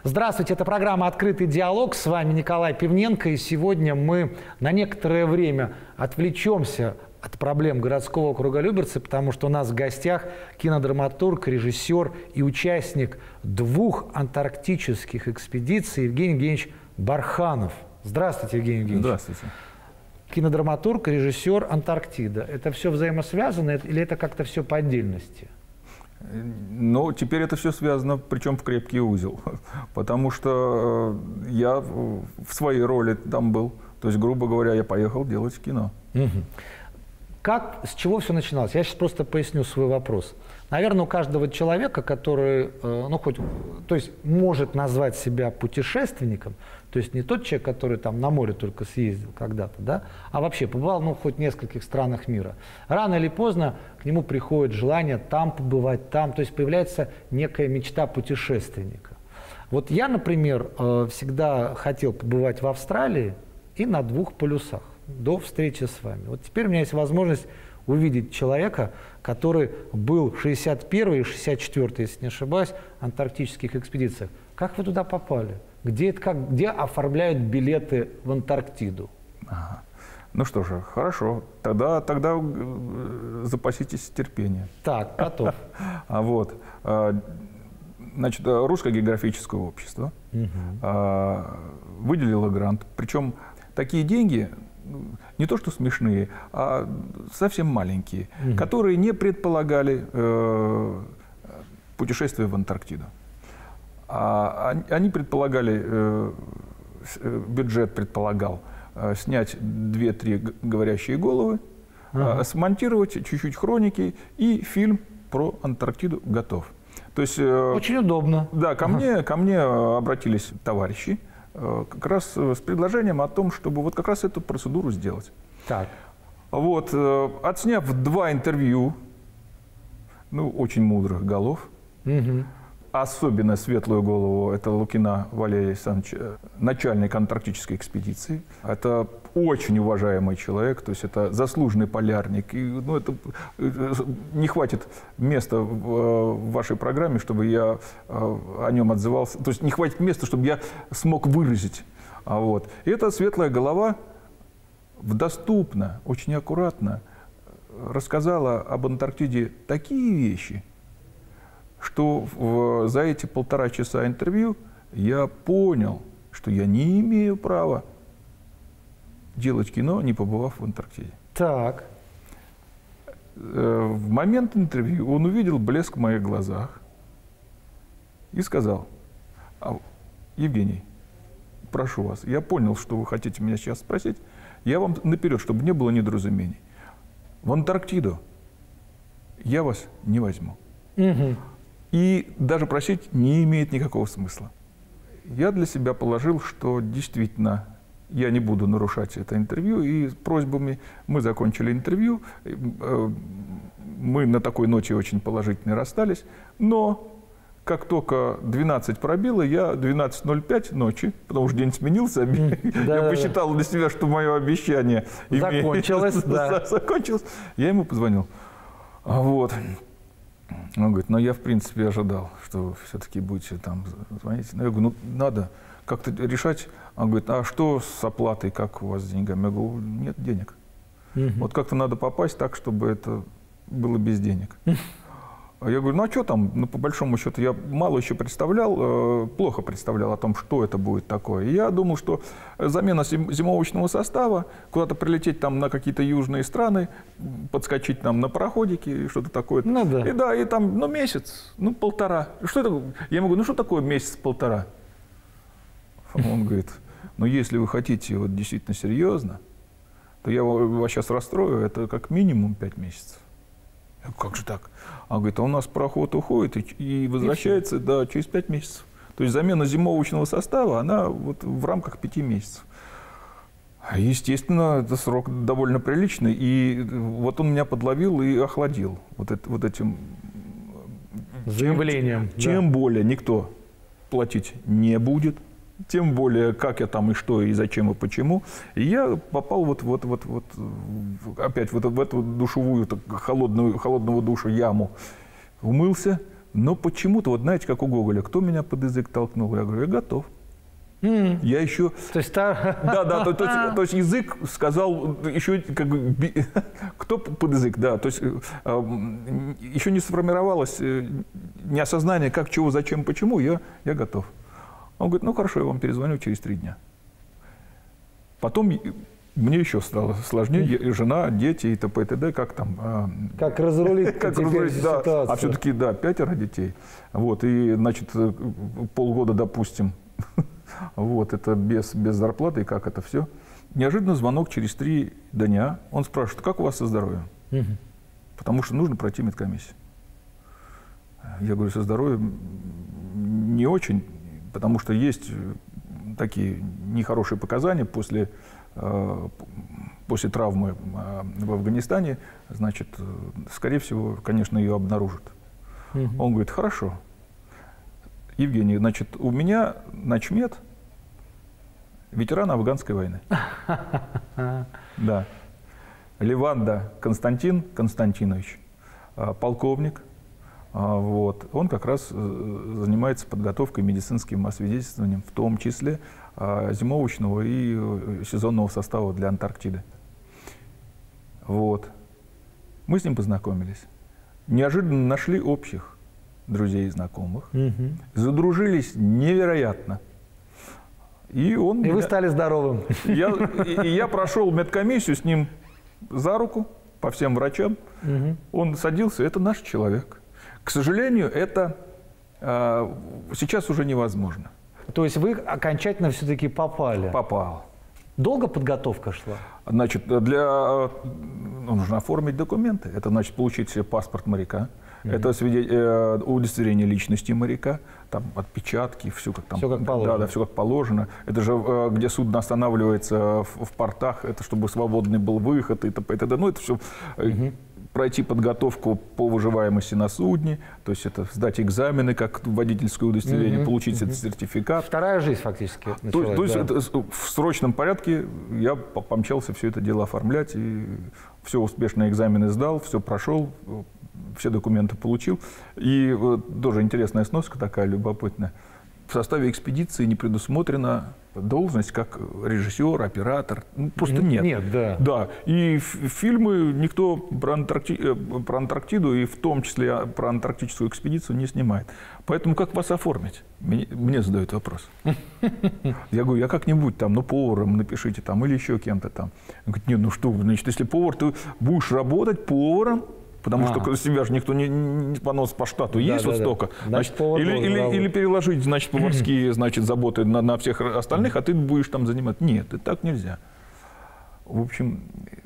Здравствуйте, это программа «Открытый диалог». С вами Николай Пивненко. И сегодня мы на некоторое время отвлечемся от проблем городского округа Люберцы, потому что у нас в гостях кинодраматург, режиссер и участник 2 антарктических экспедиций Евгений Евгеньевич Барханов. Здравствуйте, Евгений Евгеньевич. Здравствуйте. Кинодраматург, режиссер, Антарктида. Это все взаимосвязано или это как-то все по отдельности? Но теперь это все связано, причем в крепкий узел, потому что я в своей роли там был. То есть, грубо говоря, я поехал делать кино. С чего все начиналось? Я сейчас просто поясню свой вопрос. Наверное, у каждого человека, который, то есть может назвать себя путешественником, то есть не тот человек, который там на море только съездил когда-то, да, а вообще побывал, хоть в нескольких странах мира. Рано или поздно к нему приходит желание там побывать, там, то есть появляется некая мечта путешественника. Вот я, например, всегда хотел побывать в Австралии и на 2 полюсах до встречи с вами. Вот теперь у меня есть возможность увидеть человека, который был в 61-й и 64-й, если не ошибаюсь, антарктических экспедициях. Как вы туда попали? Где оформляют билеты в Антарктиду? Ага. Ну что же, хорошо. Тогда запаситесь терпением. Так, готов. Значит, Русское географическое общество выделило грант. Причем такие деньги, не то что смешные, а совсем маленькие, которые не предполагали путешествие в Антарктиду. Они предполагали, бюджет предполагал снять 2-3 говорящие головы, смонтировать чуть-чуть хроники, и фильм про Антарктиду готов. То есть, очень удобно. Да, ко мне обратились товарищи как раз с предложением о том, чтобы вот как раз эту процедуру сделать. Так. Вот, отсняв 2 интервью, очень мудрых голов, особенно светлую голову, это Лукина Валерий Александрович, начальник антарктической экспедиции. Это очень уважаемый человек, то есть это заслуженный полярник. И, не хватит места в вашей программе, чтобы я о нем отзывался. То есть не хватит места, чтобы я смог выразить. И эта светлая голова доступно, очень аккуратно рассказала об Антарктиде такие вещи, что за эти 1,5 часа интервью я понял, что я не имею права делать кино, не побывав в Антарктиде. Так. В момент интервью он увидел блеск в моих глазах и сказал: Евгений, прошу вас, я понял, что вы хотите меня сейчас спросить, я вам наперед, чтобы не было недоразумений. В Антарктиду я вас не возьму. И даже просить не имеет никакого смысла. Я для себя положил, что действительно я не буду нарушать это интервью, и с просьбами мы закончили интервью. Мы на такой ноте очень положительно расстались, но как только 12 пробило, я 12:05 ночи, потому что день сменился, я посчитал для себя, что мое обещание закончилось. Закончилось. Я ему позвонил. Он говорит: я в принципе ожидал, что вы все-таки будете там звонить. Я говорю: надо как-то решать. Он говорит: а что с оплатой, как у вас с деньгами? Я говорю: нет денег. Вот как-то надо попасть так, чтобы это было без денег. Я говорю: а что там? По большому счету, я мало еще представлял, плохо представлял о том, что это будет такое. И я думал, что замена зимовочного состава, куда-то прилететь там на какие-то южные страны, подскочить там на пароходике, что-то такое. И там, месяц, 1,5. Что это? Я ему говорю: что такое месяц-1,5? Он говорит: если вы хотите действительно серьезно, то я вас сейчас расстрою, это как минимум 5 месяцев. Я говорю: как же так? Он говорит: у нас пароход уходит и возвращается через 5 месяцев. То есть замена зимовочного состава, она в рамках 5 месяцев. Естественно, это срок довольно приличный. И он меня подловил и охладил этим заявлением. Чем более никто платить не будет, тем более, как я там и что, и зачем, и почему. И я попал опять в эту душевую, холодного душа яму. Умылся, Но почему-то, вот знаете, как у Гоголя, кто меня под язык толкнул? Я говорю, я готов. Я еще... То есть, то есть язык сказал, еще как бы, кто под язык, да, то есть еще не сформировалось не осознание, как, чего, зачем, почему, я готов. Он говорит, ну хорошо, я вам перезвоню через 3 дня. Потом мне еще стало сложнее, жена, дети и т.п. и т.д. Как там? Как разрулить ситуацию? А все-таки, да, 5 детей. Вот, и, значит, полгода, допустим, вот, это без зарплаты, и как это все. Неожиданно звонок через 3 дня. Он спрашивает, как у вас со здоровьем? Потому что нужно пройти медкомиссию. Я говорю, со здоровьем не очень, потому что есть такие нехорошие показания после травмы в Афганистане. Значит, скорее всего, конечно, ее обнаружат. Он говорит, хорошо. Евгений, значит, у меня начмед ветеран афганской войны. Да. Леванда Константин Константинович, полковник. Вот. Он как раз занимается подготовкой, медицинским освидетельствованием, в том числе зимовочного и сезонного состава для Антарктиды. Вот. Мы с ним познакомились. Неожиданно нашли общих друзей и знакомых. Задружились невероятно. И вы стали здоровым. Я прошел медкомиссию с ним за руку по всем врачам. Он садился, это наш человек. К сожалению, это сейчас уже невозможно. То есть вы окончательно все-таки попали? Попал. Долго подготовка шла? Значит, нужно оформить документы. Это значит получить себе паспорт моряка. Это удостоверение личности моряка, там отпечатки, все как там. Все как положено. Да, все как положено. Это же где судно останавливается в портах, это чтобы свободный был выход и т.п. и т.д. Ну, это все пройти подготовку по выживаемости на судне, то есть это сдать экзамены, как водительское удостоверение, получить этот сертификат. Вторая жизнь фактически началась. То есть это в срочном порядке я помчался все это дело оформлять, и все успешно экзамены сдал, все прошел, все документы получил. И тоже интересная сноска такая, любопытная. В составе экспедиции не предусмотрена должность как режиссер, оператор. Ну, просто нет. Нет, да. Да. И фильмы никто про Антарктиду, и в том числе про антарктическую экспедицию, не снимает. Поэтому как вас оформить? Мне задают вопрос. Я говорю, я как-нибудь там, поваром напишите там, или еще кем-то там. Он говорит, нет, ну что, значит, если повар, ты будешь работать поваром, потому что себя же никто не понос по штату. Есть вот столько. Значит, или переложить, значит, поварские, значит, заботы на всех остальных, а ты будешь там заниматься. Нет, и так нельзя. В общем,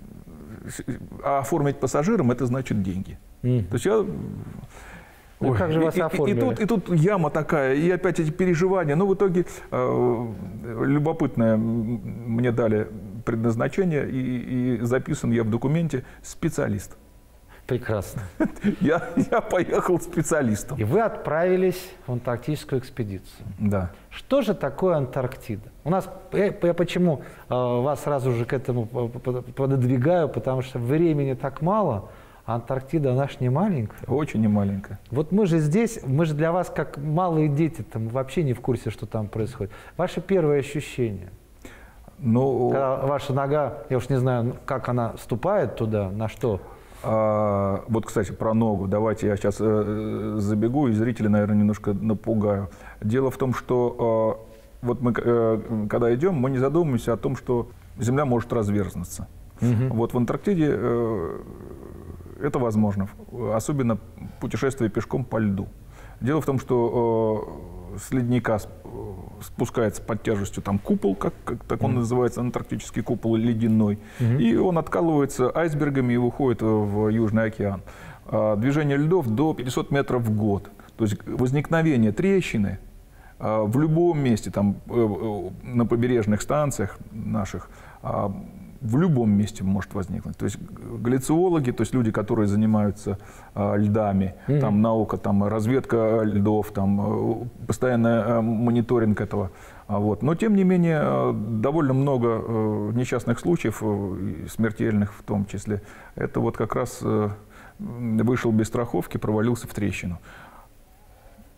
а оформить пассажирам — это значит деньги. То есть я... Ну, как же вас оформили? И тут яма такая, и опять эти переживания. Но в итоге любопытное мне дали предназначение, и записан я в документе специалист. Прекрасно. Я поехал специалистом. И вы отправились в антарктическую экспедицию. Да. Что же такое Антарктида? У нас, я почему вас сразу же к этому пододвигаю, потому что времени так мало, а Антарктида наша не маленькая. Очень не маленькая. Вот мы же здесь, мы же для вас как малые дети, там вообще не в курсе, что там происходит. Ваши первые ощущения? Ну, когда ваша нога, я уж не знаю, как она ступает туда, на что? Вот, кстати, про ногу. Давайте я сейчас забегу, и зрители, наверное, немножко напугаю. Дело в том, что вот мы, когда идем, мы не задумываемся о том, что Земля может разверзнуться. Вот в Антарктиде это возможно, особенно путешествие пешком по льду. Дело в том, что с ледника спускается под тяжестью там купол, так он называется, антарктический купол ледяной, и он откалывается айсбергами и уходит в Южный океан. Движение льдов до 500 метров в год. То есть возникновение трещины в любом месте, там, на побережных станциях наших, в любом месте может возникнуть. То есть гляциологи, то есть люди, которые занимаются льдами, там наука, там разведка льдов, там постоянный мониторинг этого. Вот. Но тем не менее довольно много несчастных случаев, смертельных в том числе. Это вот как раз вышел без страховки, провалился в трещину.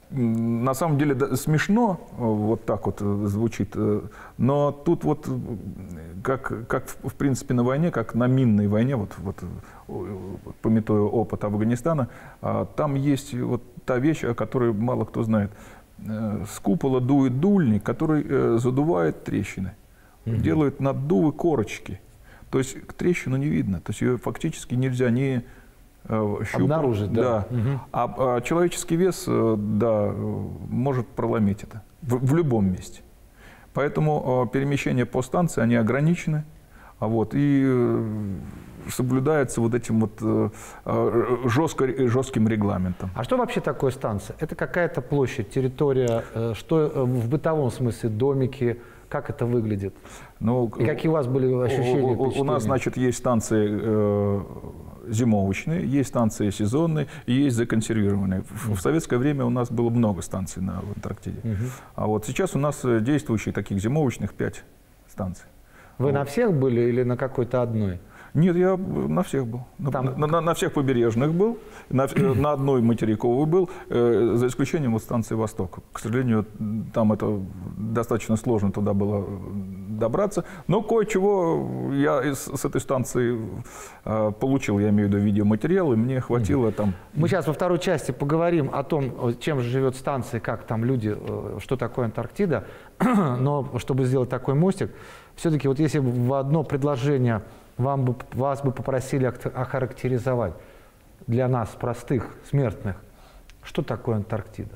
на самом деле смешно, вот так вот звучит, но тут вот, как в принципе на войне, как на минной войне, вот памятуя опыт Афганистана, там есть вот та вещь, о которой мало кто знает. С купола дует дульник, который задувает трещины, делает наддувы корочки. То есть трещину не видно, то есть ее фактически нельзя ни обнаружить, да. А человеческий вес, да, может проломить это в любом месте. Поэтому перемещения по станции, они ограничены, и соблюдается вот этим вот жестким регламентом. А что вообще такое станция? Это какая-то площадь, территория, что в бытовом смысле, домики, как это выглядит? Ну, и какие у вас были ощущения? У нас, значит, есть станции зимовочные, есть станции сезонные и есть законсервированные. В советское время у нас было много станций в Антарктиде. А вот сейчас у нас действующих таких зимовочных 5 станций. Вы на всех были или на какой-то одной? Нет, я на всех был. Там... На всех побережных был, на одной материковой был, за исключением вот станции «Восток». К сожалению, там это достаточно сложно туда было добраться. Но кое-чего я с этой станции получил, я имею в виду видеоматериал, и мне хватило там... Мы сейчас во второй части поговорим о том, чем же живет станция, как там люди, что такое Антарктида. Но чтобы сделать такой мостик, все-таки вот если в одно предложение... Вас бы попросили охарактеризовать для нас, простых, смертных, что такое Антарктида?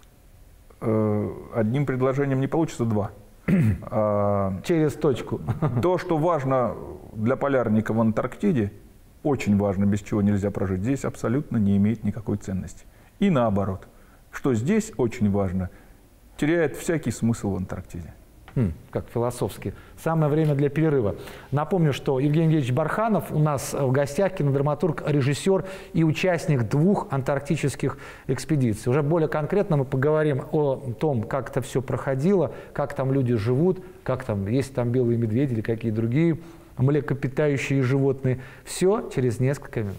Одним предложением не получится 2. Через точку. То, что важно для полярника в Антарктиде, очень важно, без чего нельзя прожить, здесь абсолютно не имеет никакой ценности. И наоборот, что здесь очень важно, теряет всякий смысл в Антарктиде. Как философски. Самое время для перерыва. Напомню, что Евгений Евгеньевич Барханов у нас в гостях, кинодраматург, режиссер и участник 2 антарктических экспедиций. Уже более конкретно мы поговорим о том, как это все проходило, как там люди живут, как там, есть там белые медведи или какие другие млекопитающие животные. Все через несколько минут.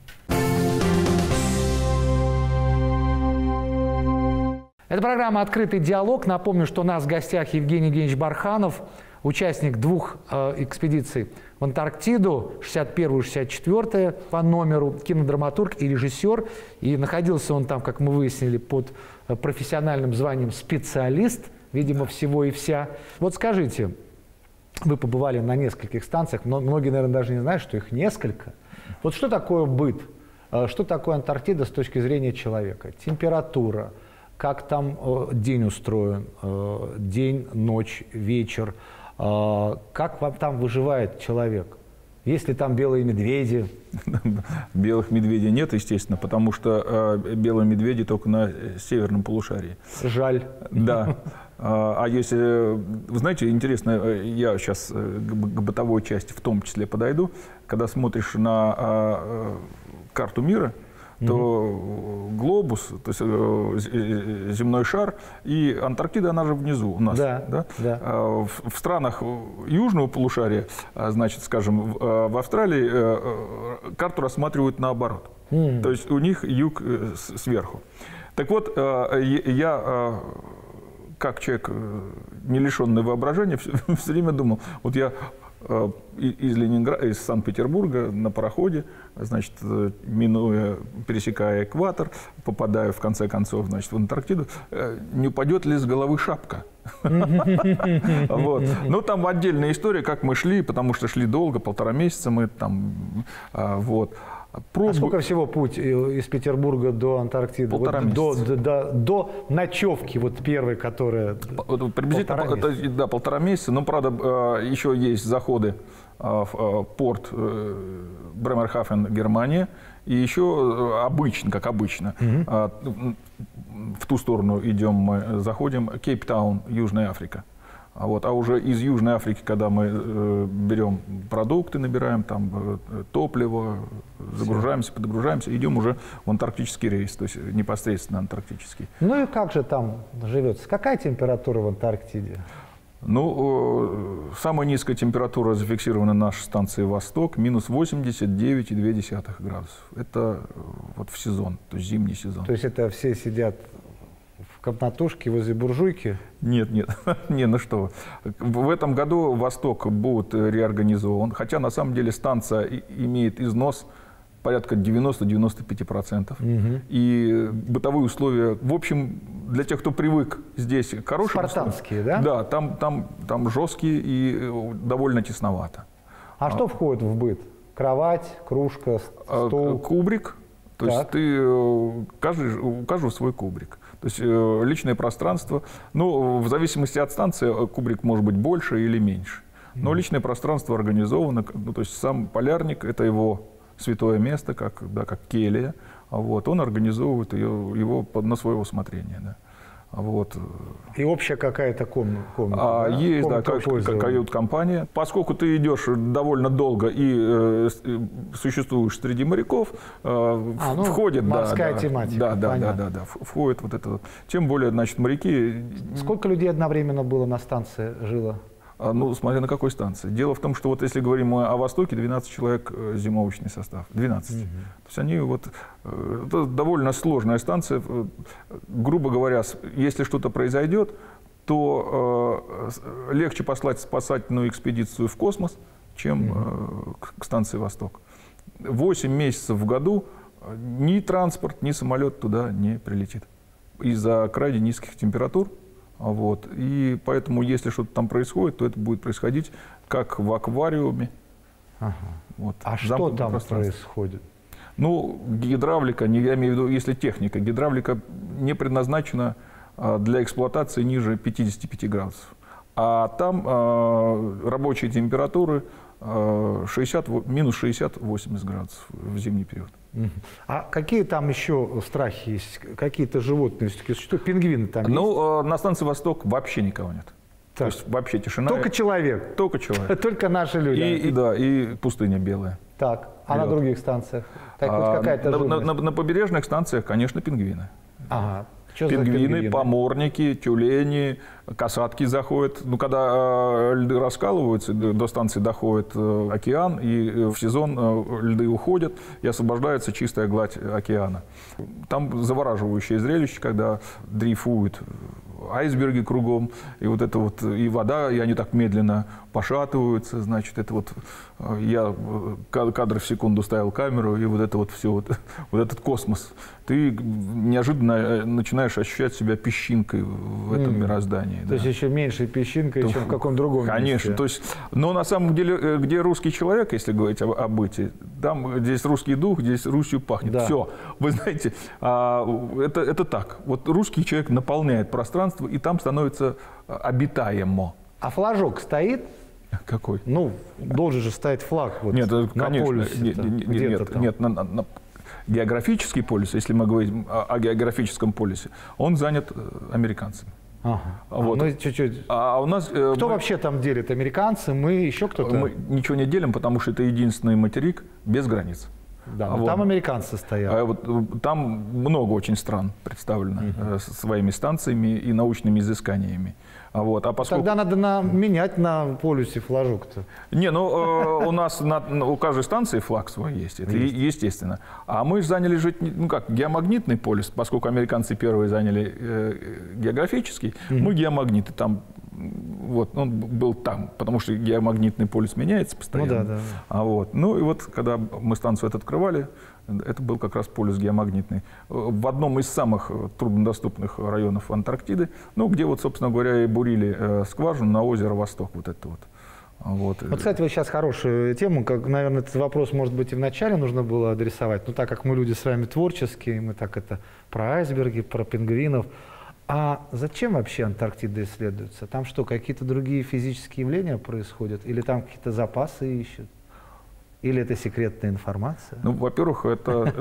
Это программа «Открытый диалог». Напомню, что у нас в гостях Евгений Евгеньевич Барханов, участник 2 экспедиций в Антарктиду, 61-ю и 64-ю по номеру, кинодраматург и режиссер. И находился он там, как мы выяснили, под профессиональным званием специалист, видимо, всего и вся. Вот скажите, вы побывали на нескольких станциях, но многие, наверное, даже не знают, что их несколько. Вот что такое быт? Что такое Антарктида с точки зрения человека? Температура. Как там день устроен, день, ночь, вечер, как там выживает человек? Есть ли там белые медведи? Белых медведей нет, естественно, потому что белые медведи только на северном полушарии. Жаль. Да. А если, вы знаете, интересно, я сейчас к бытовой части в том числе подойду, когда смотришь на карту мира, то глобус, то есть земной шар, и Антарктида, она же внизу у нас. Да, да? Да. В странах южного полушария, значит, скажем, в Австралии карту рассматривают наоборот. То есть у них юг сверху. Так вот, я, как человек, не лишенный воображения, все время думал, вот я из Ленинграда, из Санкт-Петербурга на пароходе, значит, пересекая экватор, попадаю в конце концов, значит, в Антарктиду, не упадет ли с головы шапка? Ну, там отдельная история, как мы шли, потому что шли долго, 1,5 месяца мы там, вот. А сколько всего путь из Петербурга до Антарктиды? 1,5 месяца. До ночевки, вот первой, которая... Приблизительно, да, 1,5 месяца. Но, правда, еще есть заходы в порт Бремерхафен, Германия. И еще обычно, как обычно, в ту сторону идем мы, заходим, Кейптаун, Южная Африка. А уже из Южной Африки, когда мы берем продукты, набираем там топливо, загружаемся, подгружаемся, идем уже в антарктический рейс, то есть непосредственно антарктический. Ну и как же там живется? Какая температура в Антарктиде? Ну, самая низкая температура зафиксирована на нашей станции «Восток», минус 89,2 градусов. Это вот в сезон, то есть зимний сезон. То есть это все сидят комнатушке возле буржуйки? Нет, нет, не, ну что вы. В этом году «Восток» будет реорганизован, хотя на самом деле станция имеет износ порядка 90-95%. И бытовые условия, в общем, для тех, кто привык здесь к хорошим спартанские, да? Да, там жесткие и довольно тесновато. А что входит в быт? Кровать, кружка, стол? Кубрик. То есть у каждого свой кубрик. То есть личное пространство, ну, в зависимости от станции, кубрик может быть больше или меньше. Но личное пространство организовано, ну, то есть сам полярник, это его святое место, как келья, вот, он организовывает его на свое усмотрение. Да. Вот. И общая какая-то комната? Есть, да, кают-компания. Поскольку ты идешь довольно долго и существуешь среди моряков, входит... Морская тематика. Да, входит вот это. Тем более, значит, моряки... Сколько людей одновременно было на станции, жило? Ну, смотря на какой станции. Дело в том, что вот если говорим мы о Востоке, 12 человек зимовочный состав. 12. То есть они вот... Это довольно сложная станция. Грубо говоря, если что-то произойдет, то легче послать спасательную экспедицию в космос, чем к станции «Восток». 8 месяцев в году ни транспорт, ни самолет туда не прилетит. Из-за крайне низких температур. Вот. И поэтому, если что-то там происходит, то это будет происходить как в аквариуме. Вот. А что там происходит? Ну, гидравлика, я имею в виду, если техника, гидравлика не предназначена для эксплуатации ниже 55 градусов. А там рабочие температуры минус 60-80 градусов в зимний период. А какие там еще страхи есть? Какие-то животные? Что, пингвины там есть? Ну, на станции «Восток» вообще никого нет. То есть вообще тишина. Только человек? Только человек. Только наши люди? И пустыня белая. Так, а на других станциях? На побережных станциях, конечно, пингвины. Ага. Пингвины, поморники, тюлени, касатки заходят. Ну, когда льды раскалываются, до станции доходит океан, и в сезон льды уходят, и освобождается чистая гладь океана. Там завораживающее зрелище, когда дрейфуют айсберги кругом, и вот это вот, и вода, и они так медленно пошатываются, значит, это вот, я кадр в секунду ставил камеру, и вот это вот все, вот этот космос, ты неожиданно начинаешь ощущать себя пещинкой в этом мироздании. То есть еще меньше песчинкой, чем в каком другом месте. Конечно, то есть, но на самом деле, где русский человек, если говорить о быте, там здесь русский дух, здесь Русью пахнет. Да. Все, вы знаете, это так. Вот русский человек наполняет пространство, и там становится обитаемо. А флажок стоит? Какой? Ну, должен же стоять флаг вот нет, на конечно, полюсе. Нет, на географический полюс, если мы говорим о географическом полюсе, он занят американцами. Ага. Вот. Ну, чуть-чуть. А у нас, кто вообще там делит? Американцы, мы, еще кто-то? Мы ничего не делим, потому что это единственный материк без границ. Да, вот. Там американцы стоят. Вот, там много очень стран представлено со своими станциями и научными изысканиями. Вот. А поскольку... Тогда надо менять на полюсе флажок-то. Не, ну у нас у каждой станции флаг свой есть, это естественно. А мы заняли же, ну как, геомагнитный полюс, поскольку американцы первые заняли географический, мы геомагниты там. Вот, он был там, потому что геомагнитный полюс меняется постоянно. Ну, да. Вот. Ну и вот, когда мы станцию эту открывали, это был как раз полюс геомагнитный. В одном из самых труднодоступных районов Антарктиды, ну, где вот, собственно говоря, и бурили скважину на озеро Восток. Вот это вот. Вот, кстати, вы сейчас хорошую тему, как, наверное, этот вопрос, может быть, и вначале нужно было адресовать, но так как мы люди с вами творческие, мы так это про айсберги, про пингвинов. А зачем вообще Антарктида исследуется? Там что, какие-то другие физические явления происходят? Или там какие-то запасы ищут? Или это секретная информация? Ну, во-первых, это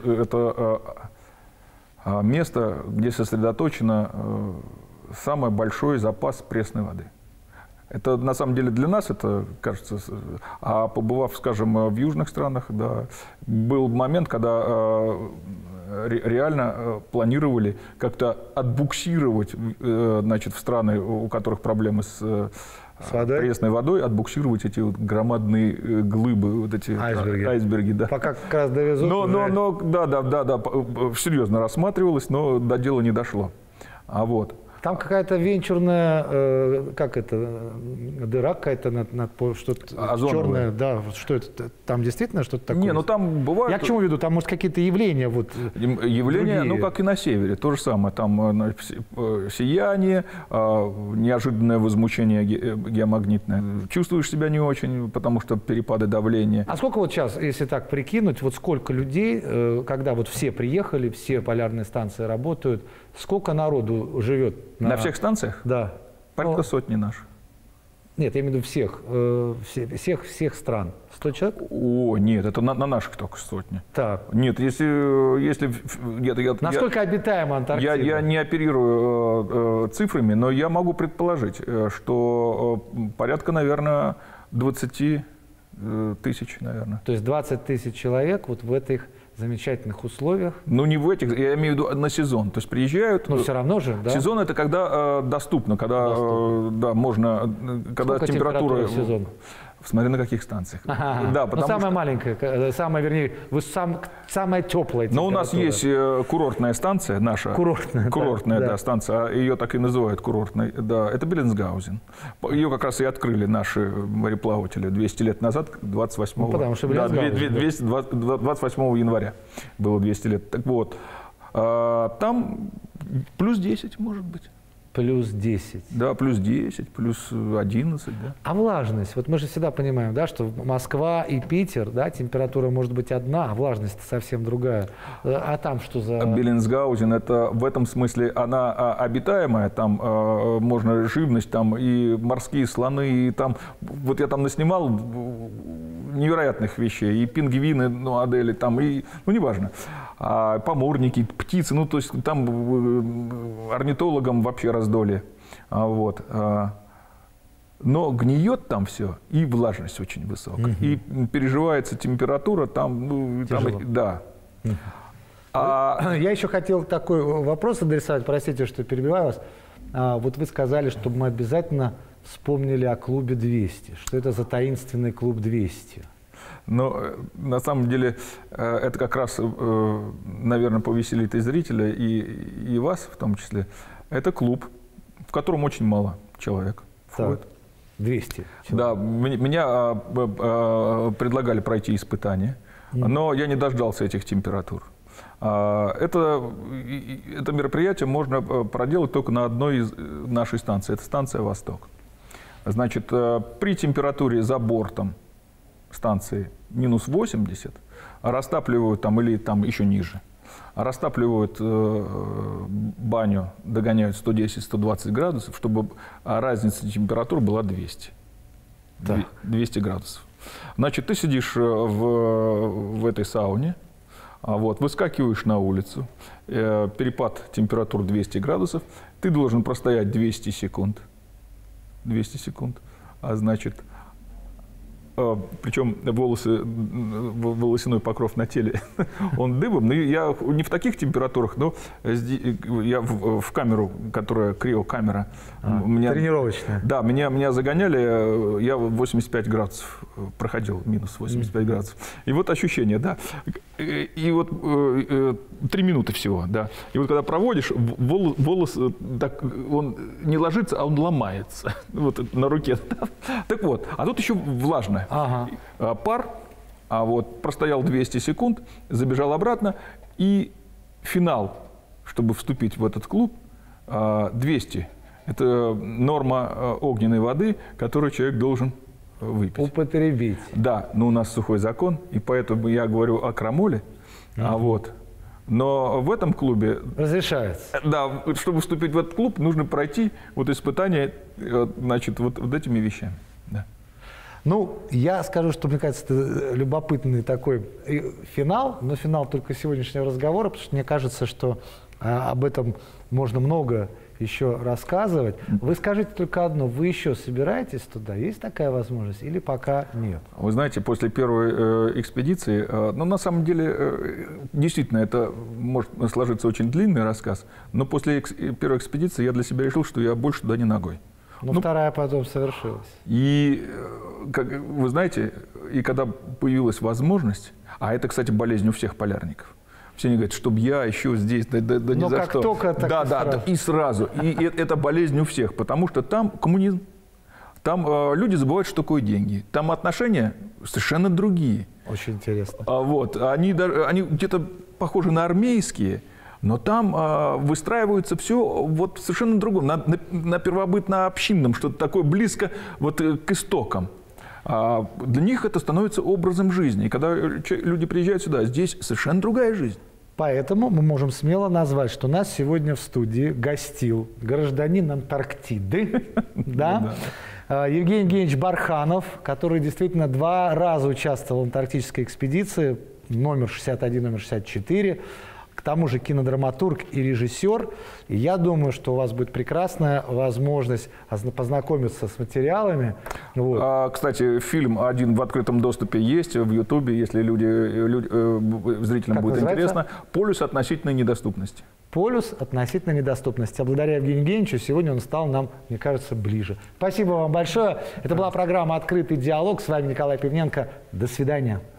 место, где сосредоточено самый большой запас пресной воды. Это на самом деле для нас это кажется, а побывав, скажем, в южных странах, да, был момент, когда реально планировали как-то отбуксировать, значит, в страны, у которых проблемы с пресной водой, отбуксировать эти вот громадные глыбы, вот эти айсберги, да. Пока как раз довезут. Да, серьезно рассматривалось, но до дела не дошло. Вот. Там какая-то венчурная, как это, дыра какая-то над что-то черное, да, что это, там действительно что-то такое? Не, ну там бывает... Я к чему веду? Там, может, какие-то явления вот Явления, другие. ну, как и на севере, то же самое. Там сияние, неожиданное возмущение геомагнитное. Чувствуешь себя не очень, потому что перепады давления. А сколько вот сейчас, если так прикинуть, вот сколько людей, когда вот все приехали, все полярные станции работают, сколько народу живет? На всех станциях? Да. Порядка сотни наших. Нет, я имею в виду всех стран. 100 человек? О, нет, это на наших только сотни. Так. Нет, если Насколько обитаема Антарктида? Я не оперирую цифрами, но я могу предположить, что порядка, наверное, 20 тысяч, наверное. То есть 20 тысяч человек вот в этих замечательных условиях. Ну, не в этих, я имею в виду на сезон. То есть приезжают. Но все равно же, да? Сезон — это когда доступно, когда да, можно, когда Сколько температура в сезон? Смотря на каких станциях. Да, ну, самая маленькая, самая теплая температура. Но у нас есть курортная станция наша. Курортная, да, станция. Ее так и называют курортной. Да, это Беллинсгаузен. Ее как раз и открыли наши мореплаватели 200 лет назад, 28 28 января было 200 лет. Так вот, там плюс 10 может быть. Плюс 10. Да, плюс 10, плюс 11. Да. А влажность? Вот мы же всегда понимаем, да, что Москва и Питер, да, температура может быть одна, а влажность совсем другая. А там что за... Беллинсгаузен, это в этом смысле она обитаемая, там можно живность, там и морские слоны, и там, вот я там наснимал невероятных вещей, и пингвины, ну, Адели, там, и, ну, неважно, поморники, птицы, ну, то есть там орнитологам вообще раздолье. Вот. Но гниет там все, и влажность очень высокая. И переживается температура там, ну, там да. Я еще хотел такой вопрос адресовать, простите, что перебиваю вас. Вот вы сказали, чтобы мы обязательно вспомнили о клубе 200. Что это за таинственный клуб 200? Но на самом деле это как раз, наверное, повеселит и зрителя, и вас в том числе. Это клуб, в котором очень мало человек входит. 200 человек. Да, меня предлагали пройти испытания, но я не дождался этих температур. Это мероприятие можно проделать только на одной из нашей станций. Это станция «Восток». Значит, при температуре за бортом станции минус 80 растапливают там или там еще ниже. Растапливают баню, догоняют 110-120 градусов, чтобы разница температур была 200. Да. 200 градусов. Значит, ты сидишь в этой сауне, вот, выскакиваешь на улицу, перепад температур 200 градусов, ты должен простоять 200 секунд. 200 секунд. А значит, причем волосяной покров на теле, он дыбом. Но я не в таких температурах, но я в камеру, которая криокамера. Тренировочная. Да, меня загоняли, я 85 градусов проходил, минус 85 градусов. И вот ощущение, да. И вот 3 минуты всего, да. И вот когда проводишь, волос так, он не ложится, а он ломается. Вот на руке. Так вот, а тут еще влажно. Пар, а вот простоял 200 секунд, забежал обратно, и финал, чтобы вступить в этот клуб, 200. Это норма огненной воды, которую человек должен выпить. Употребить. Да, но у нас сухой закон, и поэтому я говорю о крамоле. Вот. Но в этом клубе... Разрешается. Да, чтобы вступить в этот клуб, нужно пройти вот испытание, значит, вот этими вещами. Да. Ну, я скажу, что, мне кажется, это любопытный такой финал, но финал только сегодняшнего разговора, потому что мне кажется, что об этом можно много еще рассказывать. Вы скажите только одно, вы еще собираетесь туда? Есть такая возможность или пока нет? Вы знаете, после первой экспедиции, ну, на самом деле, действительно, это может сложиться очень длинный рассказ, но после первой экспедиции я для себя решил, что я больше туда не ногой. Но вторая потом совершилась. И, как вы знаете, и когда появилась возможность, а это, кстати, болезнь у всех полярников, Все они говорят, чтобы я еще здесь, да ни Но за как что. только, так да, и да, сразу. и сразу. И это болезнь у всех, потому что там коммунизм. Там люди забывают, что такое деньги. Там отношения совершенно другие. Очень интересно. Вот. Они где-то похожи на армейские, но там выстраивается все вот совершенно другом, на первобытно-общинном, что-то такое близко вот к истокам. Для них это становится образом жизни. И когда люди приезжают сюда, здесь совершенно другая жизнь. Поэтому мы можем смело назвать, что нас сегодня в студии гостил гражданин Антарктиды, да? Евгений Евгеньевич Барханов, который действительно 2 раза участвовал в антарктической экспедиции, номер 61, номер 64. К тому же кинодраматург и режиссер. И я думаю, что у вас будет прекрасная возможность познакомиться с материалами. Вот. Кстати, фильм один в открытом доступе есть в Ютубе, если зрителям Как будет называется? интересно. «Полюс относительной недоступности». Полюс относительной недоступности. А благодаря Евгению Евгеньевичу сегодня он стал нам, мне кажется, ближе. Спасибо вам большое. Это была программа «Открытый диалог». С вами Николай Пивненко. До свидания.